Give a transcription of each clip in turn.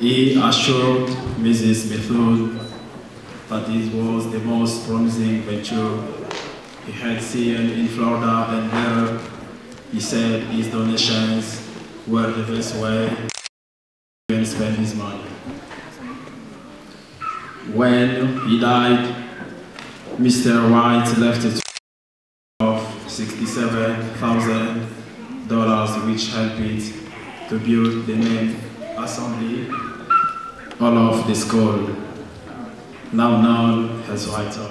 He assured Mrs. Bethune that it was the most promising venture he had seen in Florida, and there he said his donations were the best way to spend his money. When he died, Mr. White left a of $67,000, which helped it to build the main assembly hall of the school, now known as Whitehall.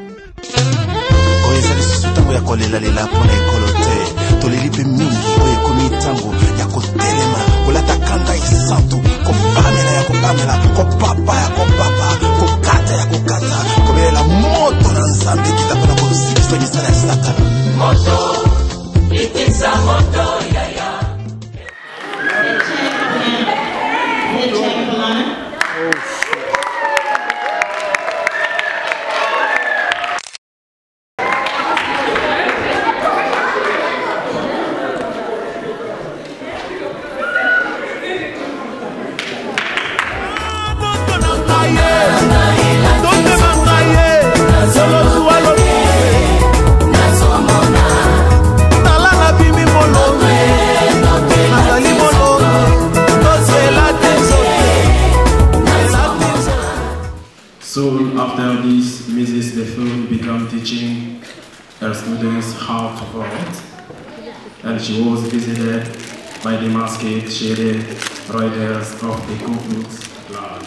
Soon after this, Mrs. Bethune began teaching her students how to vote, and she was visited by the masked shaded riders of the Ku Klux Klan.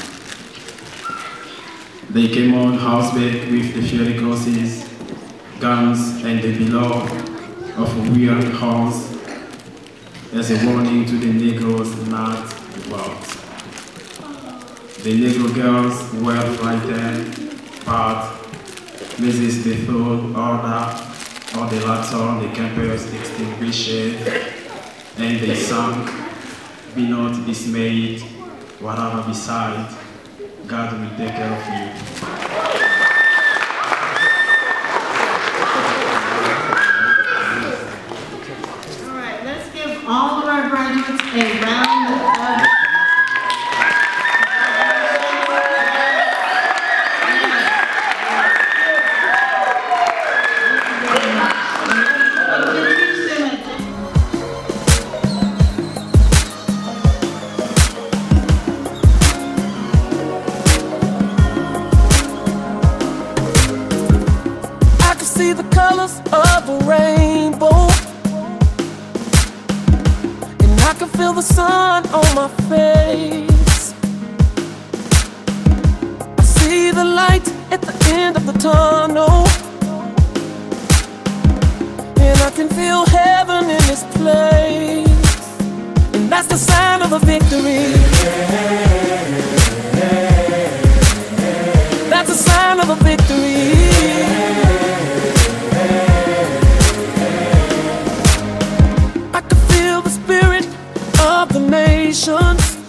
They came on horseback with the fiery horses, guns, and the bellow of weird horns as a warning to the Negroes not to vote. The Negro girls were frightened, but Mrs. Bethune ordered all the lights on the campus extinguished, and they sang, "Be not dismayed, whatever beside, God will take care of you." All right, let's give all of our graduates a round of applause. See the colors of a rainbow, and I can feel the sun on my face. I see the light at the end of the tunnel, and I can feel heaven in this place. And that's the sign of a victory. That's a sign of a victory. I can feel the spirit of the nations